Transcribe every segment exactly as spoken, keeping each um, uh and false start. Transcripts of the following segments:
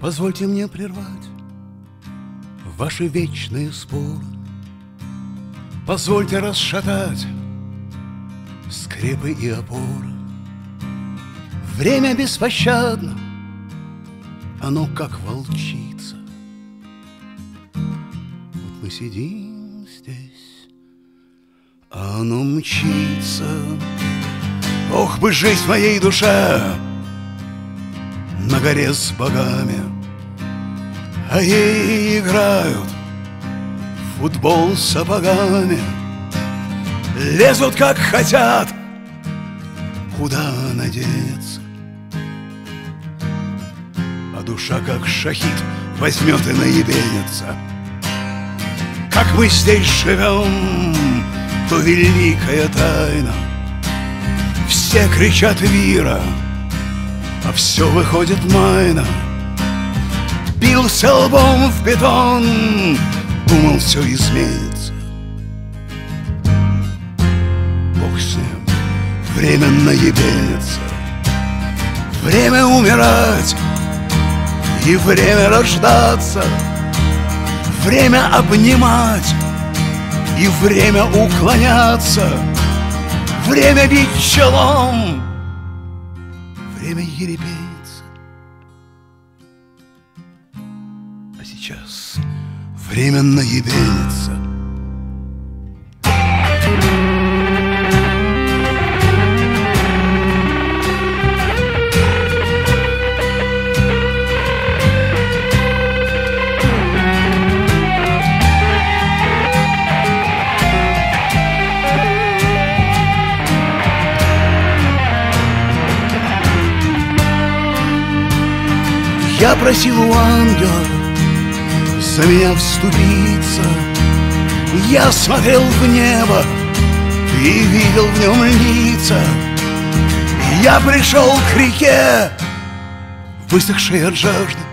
Позвольте мне прервать ваши вечные споры. Позвольте расшатать скрепы и опоры. Время беспощадно, оно как волчица. Вот мы сидим здесь, а оно мчится. Ох бы жить в моей душе на горе с богами, а ей играют в футбол с сапогами. Лезут как хотят, куда надеяться, а душа как шахид возьмет и наебенится. Как мы здесь живем, то великая тайна. Все кричат вира, а все выходит майна. Бился лбом в бетон, думал, все изменится. Бог с ним, время наебенится. Время умирать и время рождаться. Время обнимать и время уклоняться. Время бить челом, время ерепениться. А сейчас время наебениться. Я просил у ангела за меня вступиться. Я смотрел в небо и видел в нем лица. Я пришел к реке, высохшей от жажды.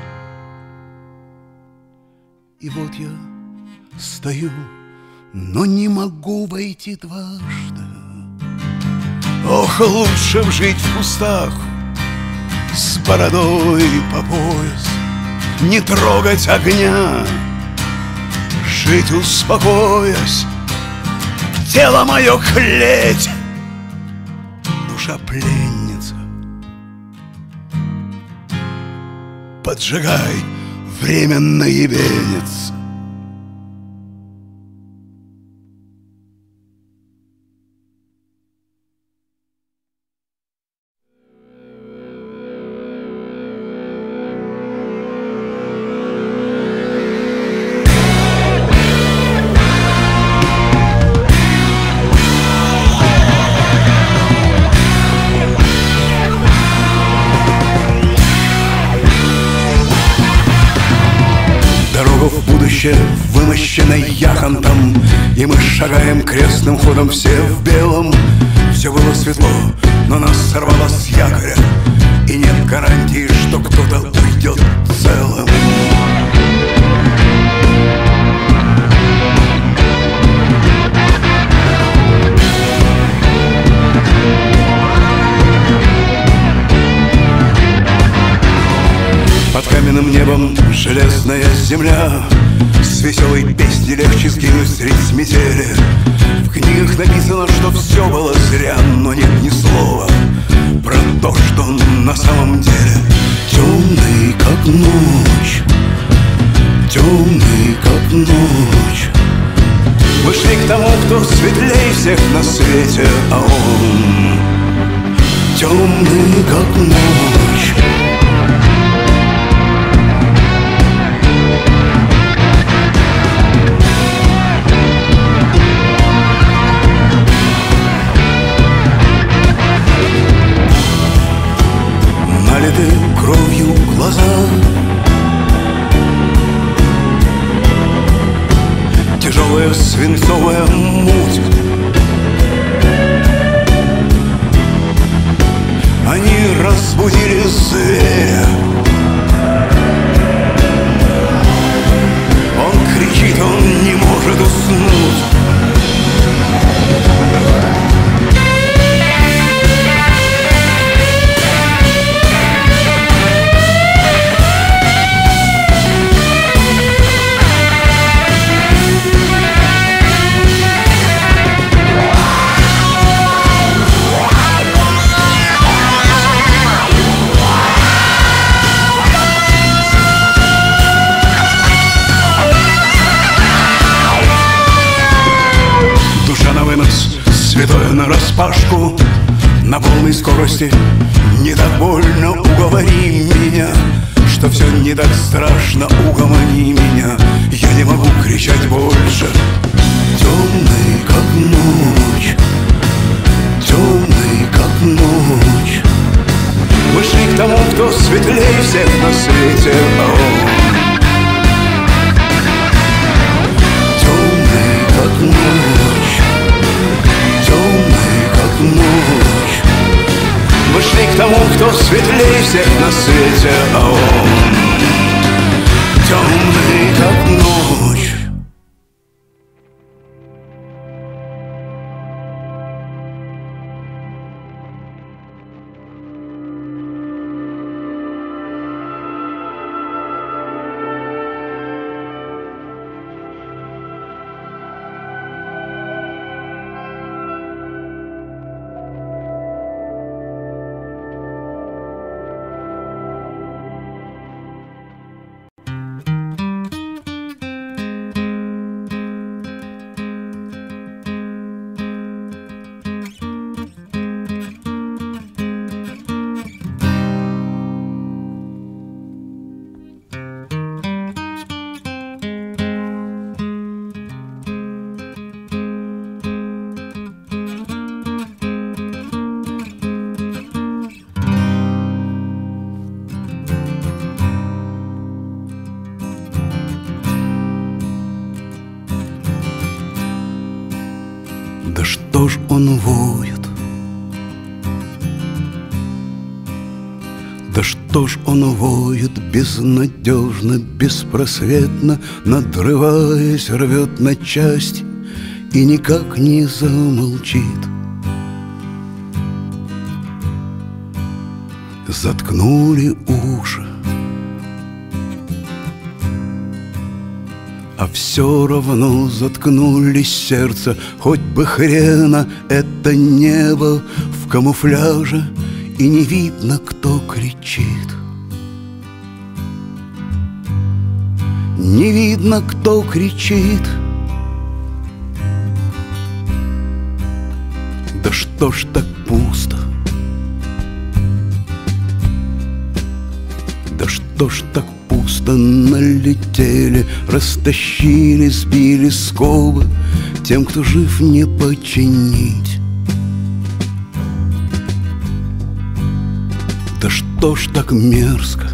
И вот я стою, но не могу войти дважды. Ох, лучше б жить в кустах с бородой по пояс, не трогать огня, жить успокоясь. Тело мое клеть, душа пленница. Поджигай, время наебенится. Вымощенной яхонтом, и мы шагаем крестным ходом, все в белом. Все было светло, но нас сорвало с якоря, и нет гарантии, что кто-то уйдет целым. Под каменным небом железная земля, с веселой песней легче сгинуть средь метели. В книгах написано, что все было зря, но нет ни слова про то, что на самом деле. Темный, как ночь, темный, как ночь. Мы шли к тому, кто светлей всех на свете, а он темный, как ночь. Налиты кровью глаза, тяжелая свинцовая муть. Они разбудили зверя. Он кричит, он не может уснуть. нараспашку, на полной скорости. Не так больно, уговори меня, что все не так страшно, угомони меня. Я не могу кричать больше. Темный, как ночь, темный, как ночь. Мы шли к тому, кто светлее всех на свете. О, темный, как ночь, темный, как ночь. Мы шли к тому, кто светлее всех на свете. А он темный, как ночь. Да что ж он воет? Да что ж он воет безнадежно, беспросветно, надрываясь, рвет на части и никак не замолчит. Заткнули уши, а все равно заткнули сердце. Хоть бы хрена это небо в камуфляже, и не видно, кто кричит. Не видно, кто кричит. Да что ж так пусто? Да что ж так пусто? Налетели, растащили, сбили скобы. Тем, кто жив, не починить. Да что ж так мерзко?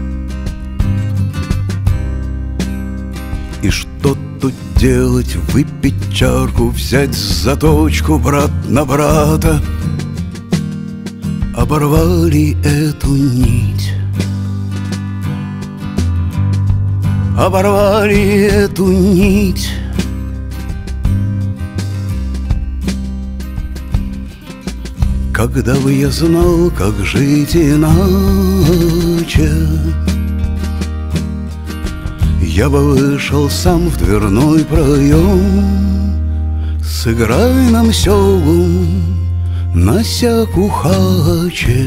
И что тут делать? Выпить чарку, взять заточку, брат на брата. Оборвали эту нить. Оборвали эту нить. Когда бы я знал, как жить иначе, я бы вышел сам в дверной проем. Сыграй нам сёгун на сякухаче,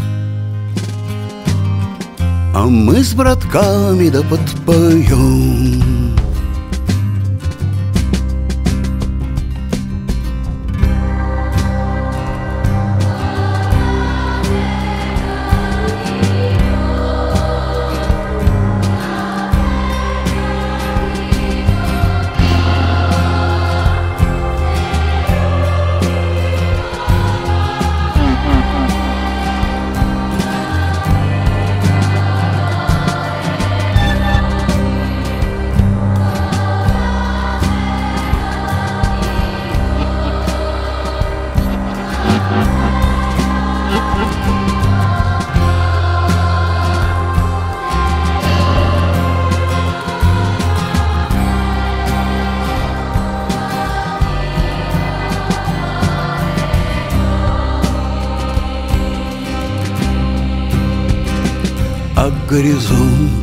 а мы с братками да подпоем. А горизонт,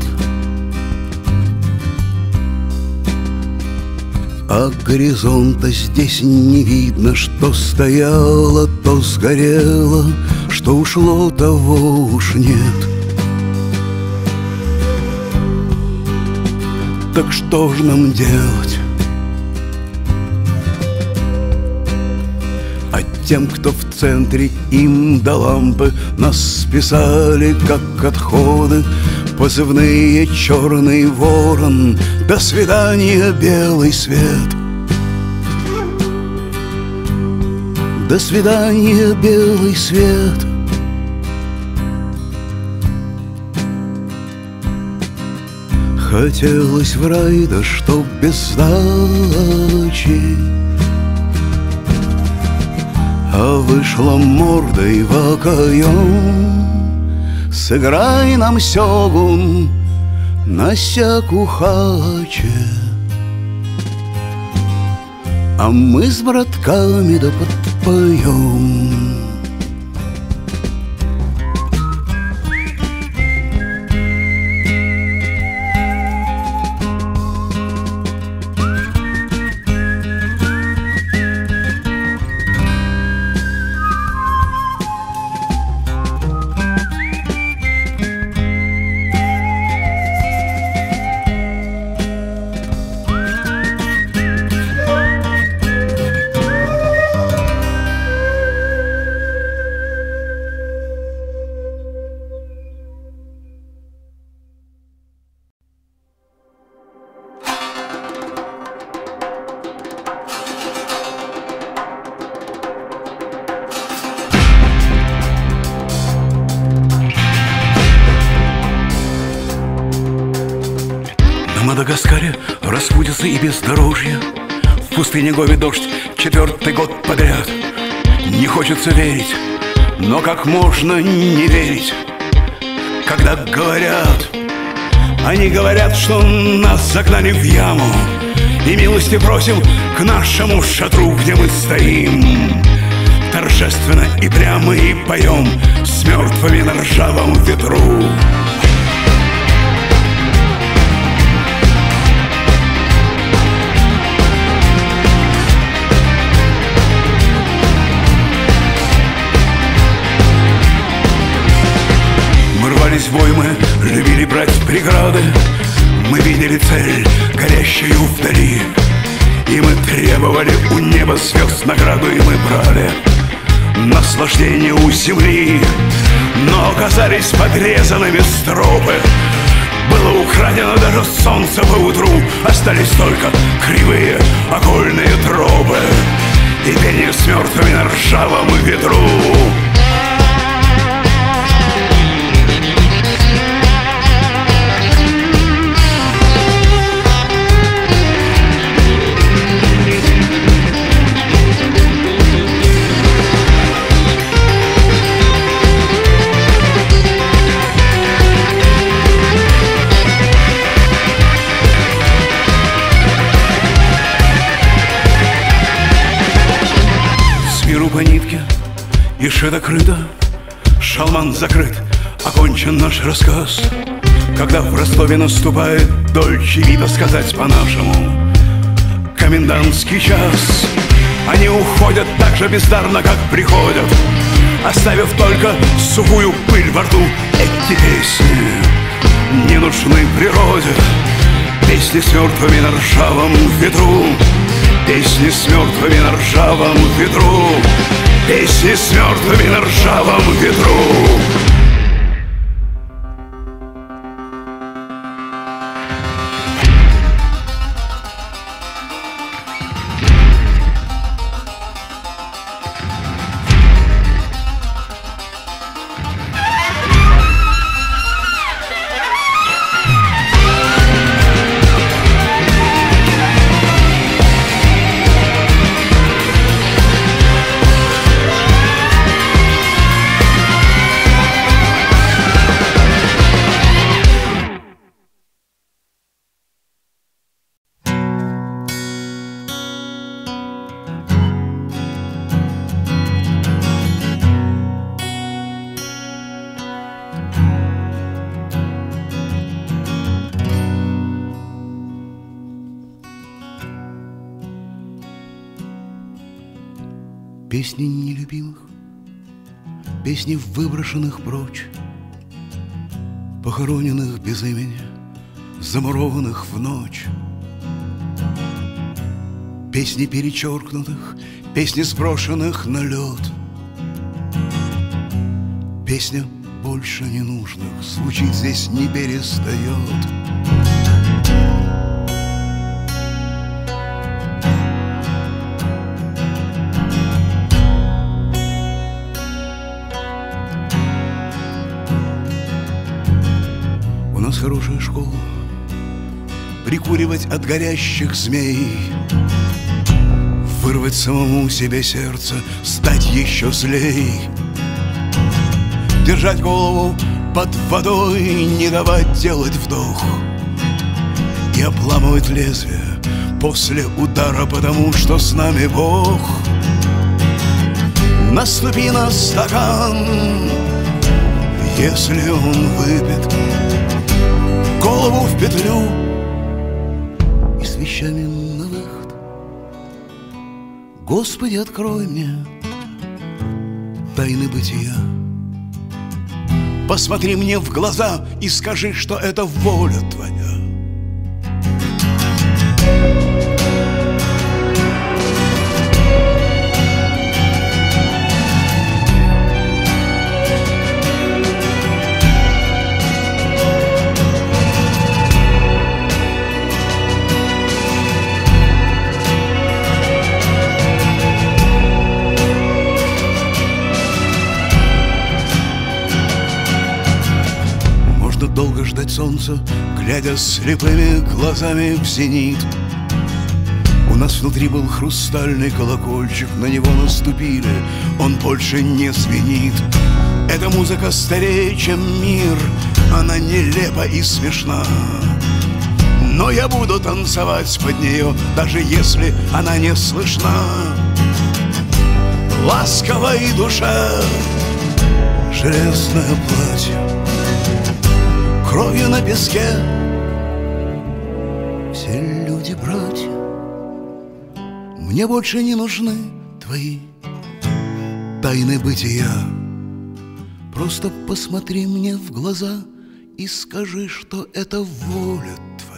а горизонта здесь не видно. Что стояло, то сгорело, что ушло, того уж нет. Так что ж нам делать? тем, кто в центре, им до лампы. Нас списали, как отходы, позывные «Черный ворон». До свидания, белый свет. До свидания, белый свет. Хотелось в рай, да чтоб без сдачи, а вышла мордой в окоем. Сыграй нам сёгун на сякухаче, а мы с братками да подпоем. На Мадагаскаре распутится и бездорожье, в пустыне Гоби дождь четвертый год подряд. Не хочется верить, но как можно не верить, когда говорят, они говорят, что нас загнали в яму, и милости просим к нашему шатру, где мы стоим. Торжественно и прямо и поем с мертвыми на ржавом ветру. В бой мы любили брать преграды, мы видели цель, горящую вдали, и мы требовали у неба звезд награду, и мы брали наслаждение у земли, но оказались подрезанными стропы. Было украдено даже солнце поутру, остались только кривые окольные тропы и пение с мертвыми на ржавом ветру. По нитке и шито-крыто, шалман закрыт, окончен наш рассказ. Когда в Ростове наступает дольче вида, сказать по-нашему, комендантский час, они уходят так же бездарно, как приходят, оставив только сухую пыль во рту. Эти песни не нужны природе, песни с мертвыми на ржавом ветру. Песни с мертвыми на ржавом ветру, песни с мертвыми на ржавом ветру. Песни нелюбимых, песни выброшенных прочь, похороненных без имени, замурованных в ночь. Песни перечеркнутых, песни сброшенных на лед. Песня больше ненужных звучит здесь не перестает. У нас хорошая школа, прикуривать от горящих змей, вырвать самому себе сердце, стать еще злей, держать голову под водой, не давать делать вдох и обламывать лезвие после удара, потому что с нами Бог. Наступи на стакан, если он выпит, голову в петлю и с вещами на выход. Господи, открой мне тайны бытия. Посмотри мне в глаза и скажи, что это воля Твоя. Долго ждать солнца, глядя слепыми глазами в зенит. У нас внутри был хрустальный колокольчик, на него наступили, он больше не звенит. Эта музыка старее, чем мир, она нелепа и смешна, но я буду танцевать под нее, даже если она не слышна. Ласковой душа, железное платье, кровью на песке, все люди братья. Мне больше не нужны твои тайны бытия. Просто посмотри мне в глаза и скажи, что это воля Твоя.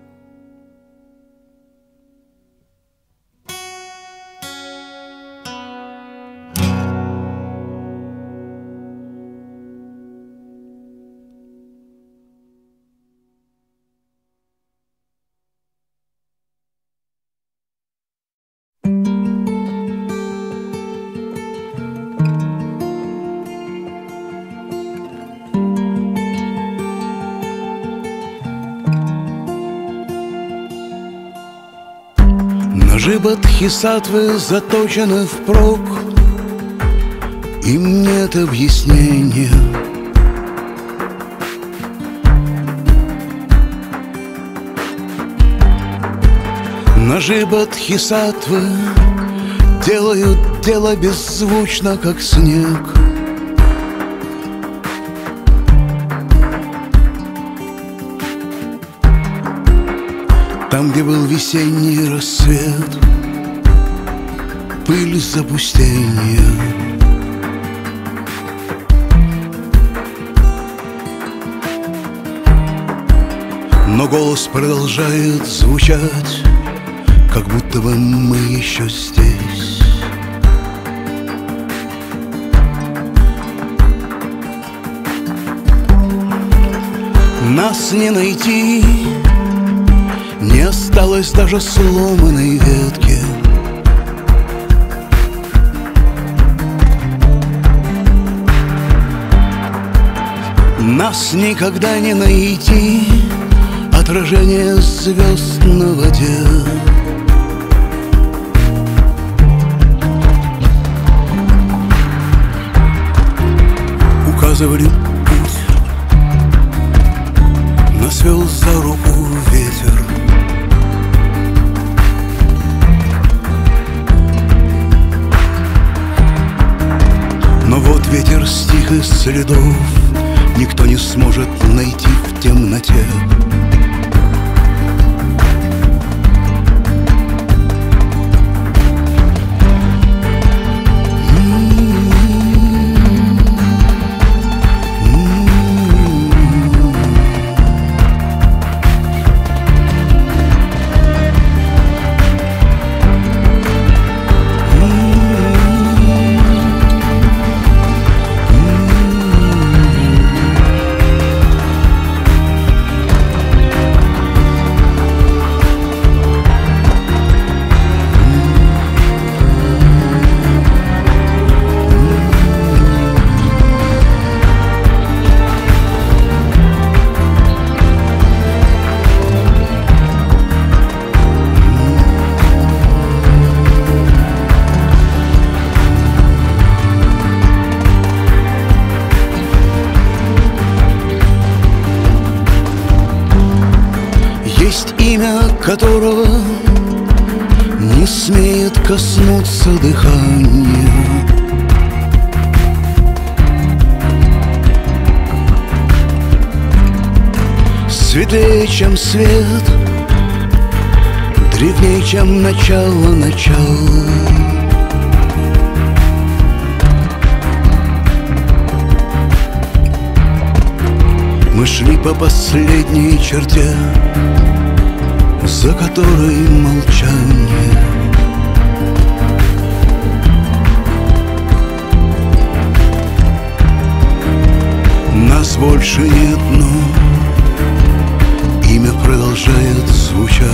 Ножи бодхисаттвы заточены впрок, им нет объяснения. Ножи бодхисаттвы делают дело беззвучно, как снег. Там, где был весенний рассвет, пыль запустения. Но голос продолжает звучать, как будто бы мы еще здесь. Нас не найти, не осталось даже сломанной ветки. Нас никогда не найти, отражение звезд на воде. Указывали путь, нас вел за руку ветер. Но вот ветер стих, и следов никто не сможет найти в темноте. Mm-hmm. Есть имя которого не смеет коснуться дыхания. Светлее, чем свет, древнее, чем начало начала. Мы шли по последней черте, за которой молчание. Нас больше нет, но имя продолжает звучать.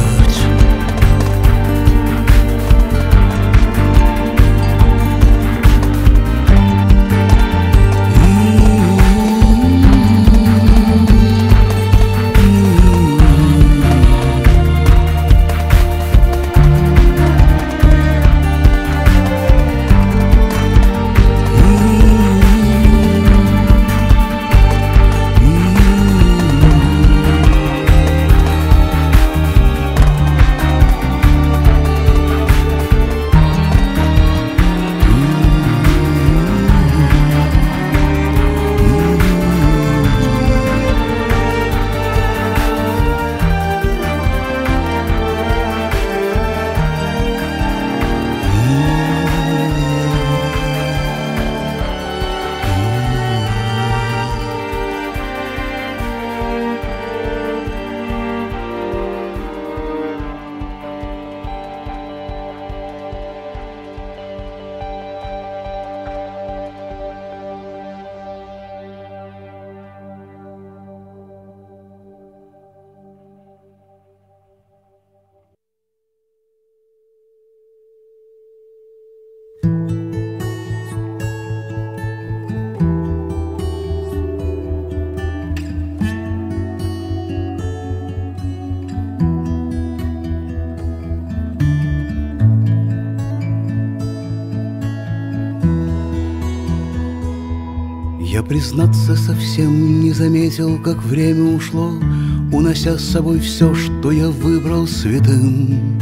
Я, признаться, совсем не заметил, как время ушло, унося с собой все, что я выбрал святым.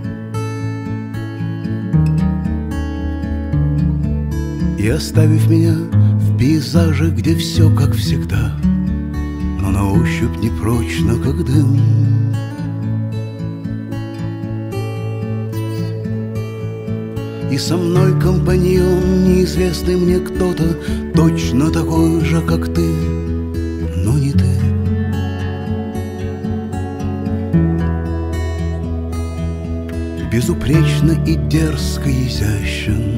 И оставив меня в пейзаже, где все как всегда, но на ощупь непрочно, как дым. И со мной компаньон, неизвестный мне кто-то, точно такой же, как ты, но не ты. Безупречно и дерзко изящен,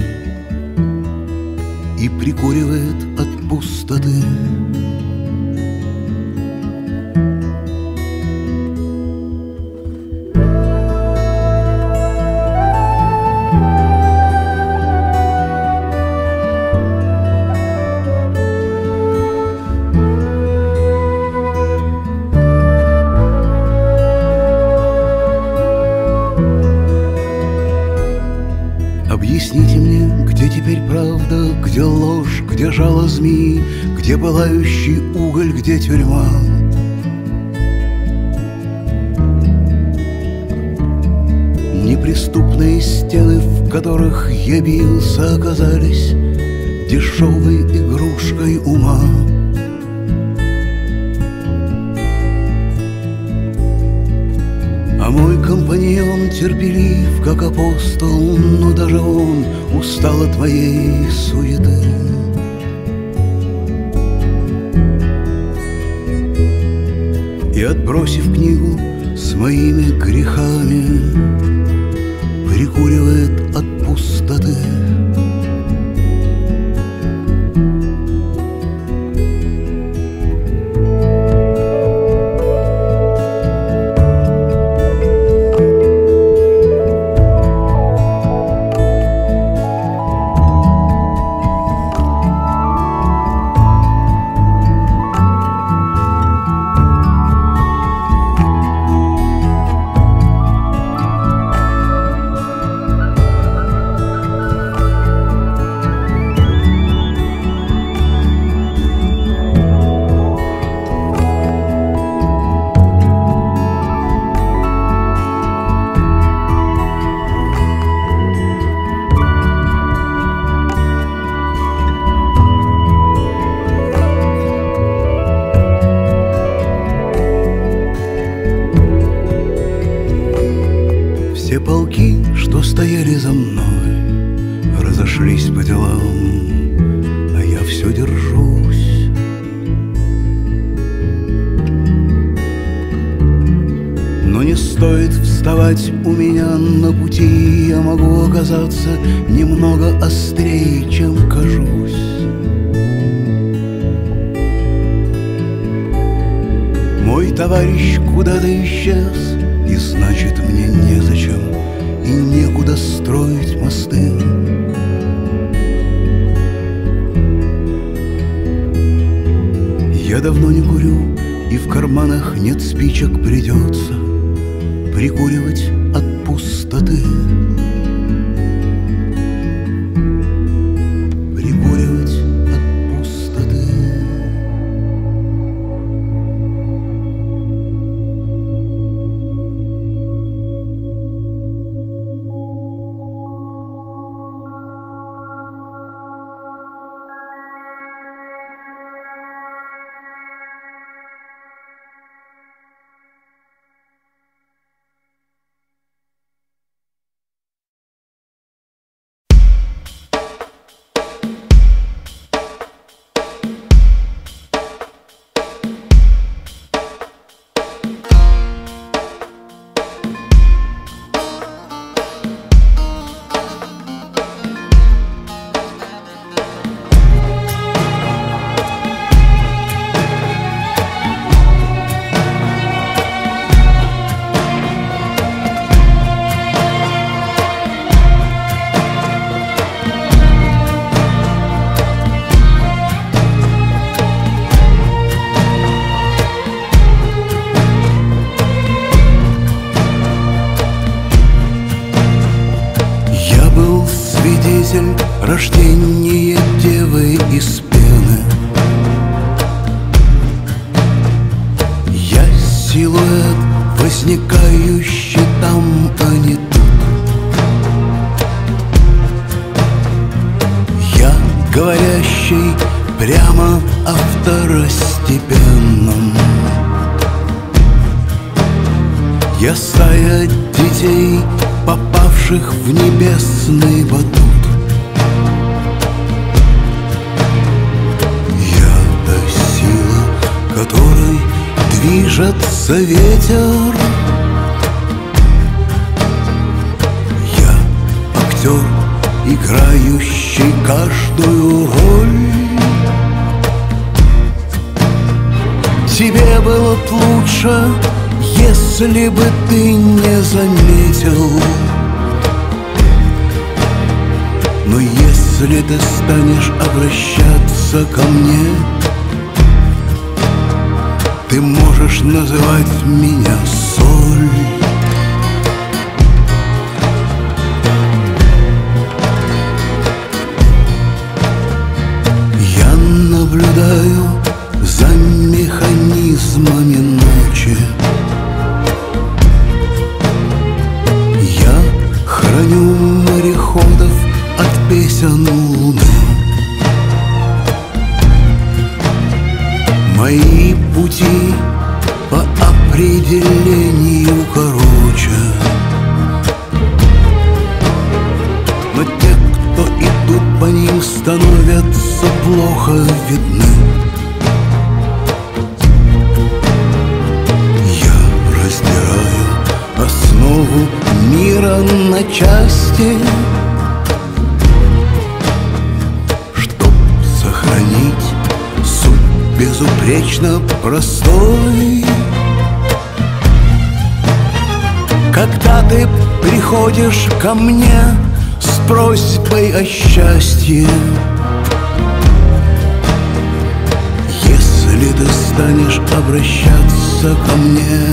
и прикуривает от пустоты. Объясните мне, где теперь правда, где ложь, где жало змеи, где пылающий уголь, где тюрьма? Неприступные стены, в которых я бился, оказались дешевой игрушкой ума. А мой компаньон терпелив, как апостол, но даже он устал от моей суеты. И, отбросив книгу с моими грехами, прикуривает от пустоты. Те полки, что стояли за мной, разошлись по делам, а я все держусь. Но не стоит вставать у меня на пути, я могу оказаться немного острее, чем кажусь. Мой товарищ куда-то исчез, и значит мне незачем и некуда строить мосты. Я давно не курю, и в карманах нет спичек, придется прикуривать от пустоты. Прикуривать от пустоты. Рождение девы из пены. Я силуэт, возникающий там, а не тут. Я говорящий прямо о второстепенном. Я стая детей, попавших в небесный батут. Которой движется ветер. Я актер, играющий каждую роль. Тебе было б лучше, если бы ты не заметил. Но если ты станешь обращаться ко мне, ты можешь называть меня соль. Я наблюдаю за механизмами ночи. Я храню мореходов от песен луны. Мои пути по определению короче, но те, кто идут по ним, становятся плохо видны. Я раздираю основу мира на части, чтоб сохранить безупречно простой. Когда ты приходишь ко мне с просьбой о счастье, если ты станешь обращаться ко мне,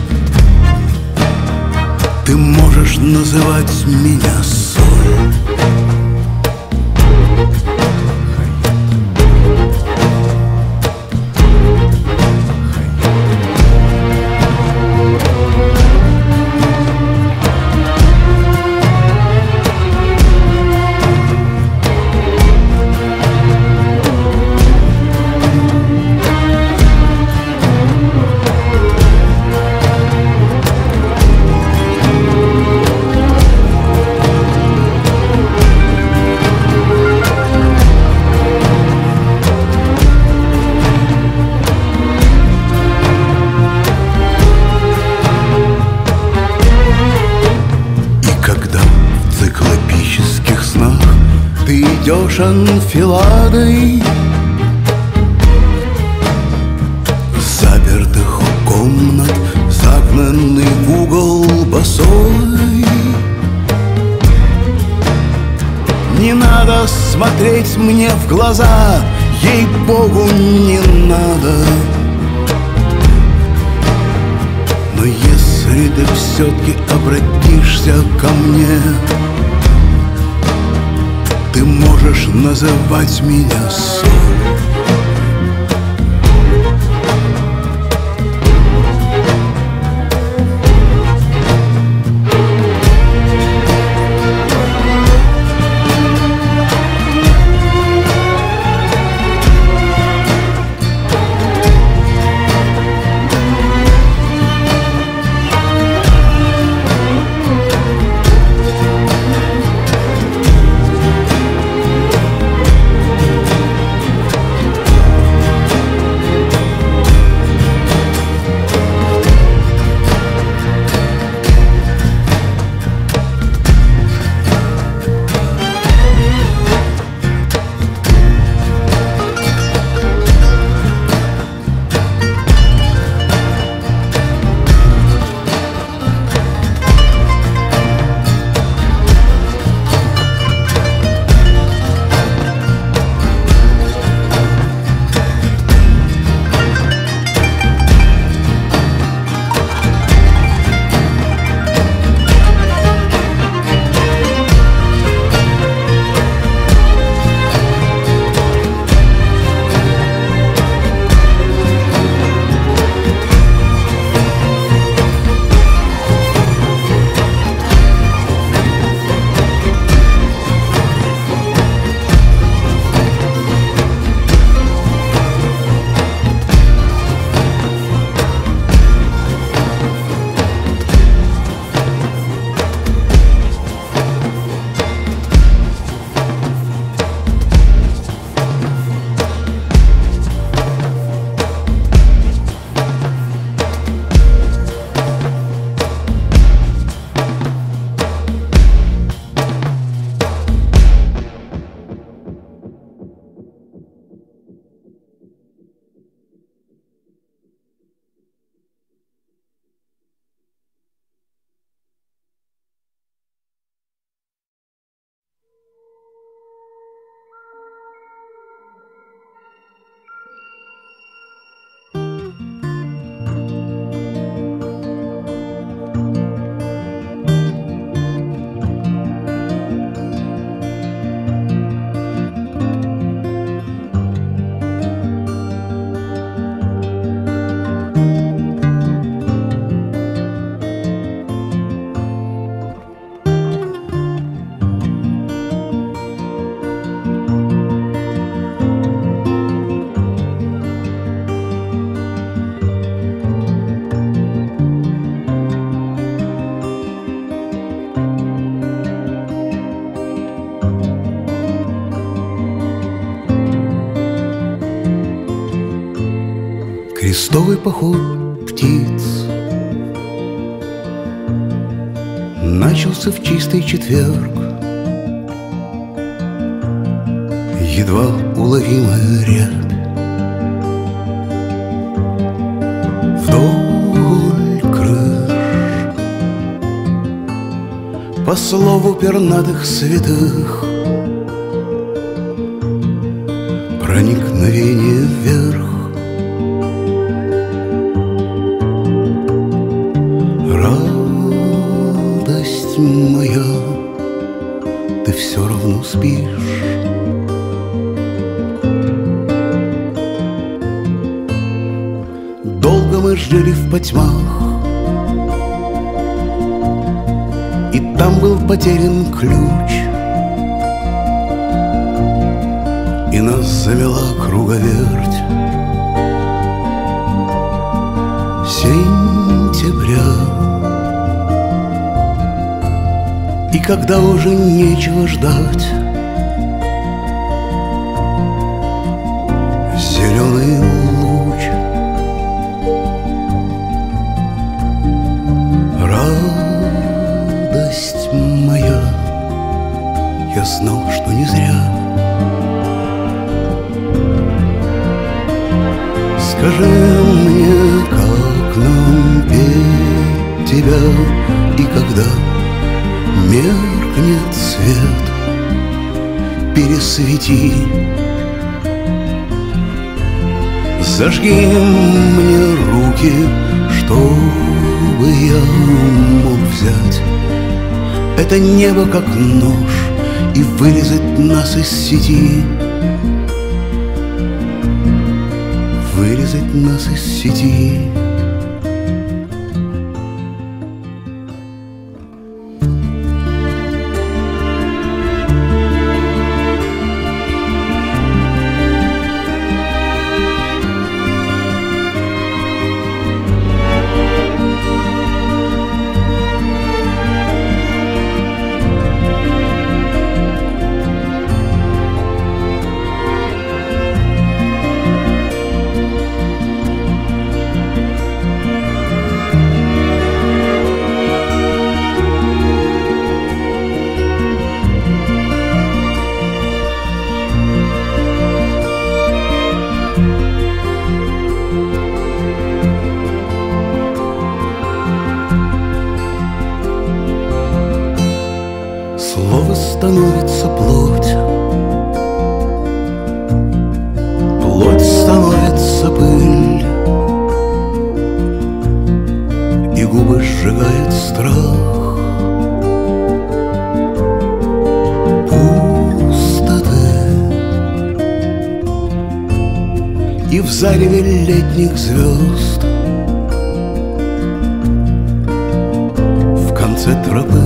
ты можешь называть меня соль. идешь анфиладой запертых комнат, загнанный в угол босой. Не надо смотреть мне в глаза, ей-богу, не надо. Но если ты все-таки обратишься ко мне, ты можешь называть меня соль. Крестовый поход птиц начался в чистый четверг. Едва уловимая рябь вдоль крыш, по слову пернатых святых, проникновение вверх. Радость моя, ты все равно спишь. Долго мы жили в потьмах, и там был потерян ключ, и нас завела круговерть сентября. И когда уже нечего ждать, зеленый луч, радость моя, я знал, что не зря. Скажи мне, как нам петь тебя, и когда меркнет свет, пересвети. Зажги мне руки, чтобы я мог взять это небо как нож и вырезать нас из сети. Вырезать нас из сети. Слово становится плоть, плоть становится пыль, и губы сжигает страх пустоты. И в зареве летних звезд в конце тропы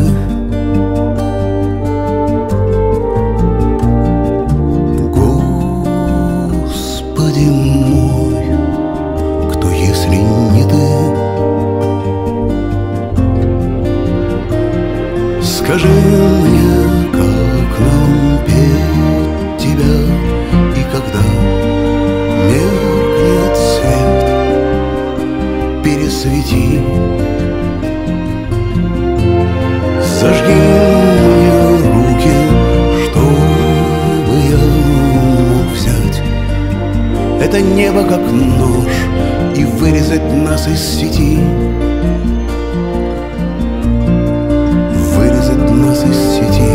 мой, кто, если не ты? Скажи мне, как нам петь тебя, и когда меркнет свет, пересвети. Зажги мне руки, чтобы я мог взять это небо как нож и вырезать нас из сети. Вырезать нас из сети.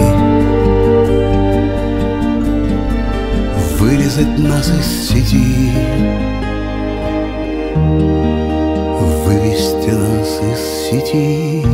Вырезать нас из сети. Вывести нас из сети.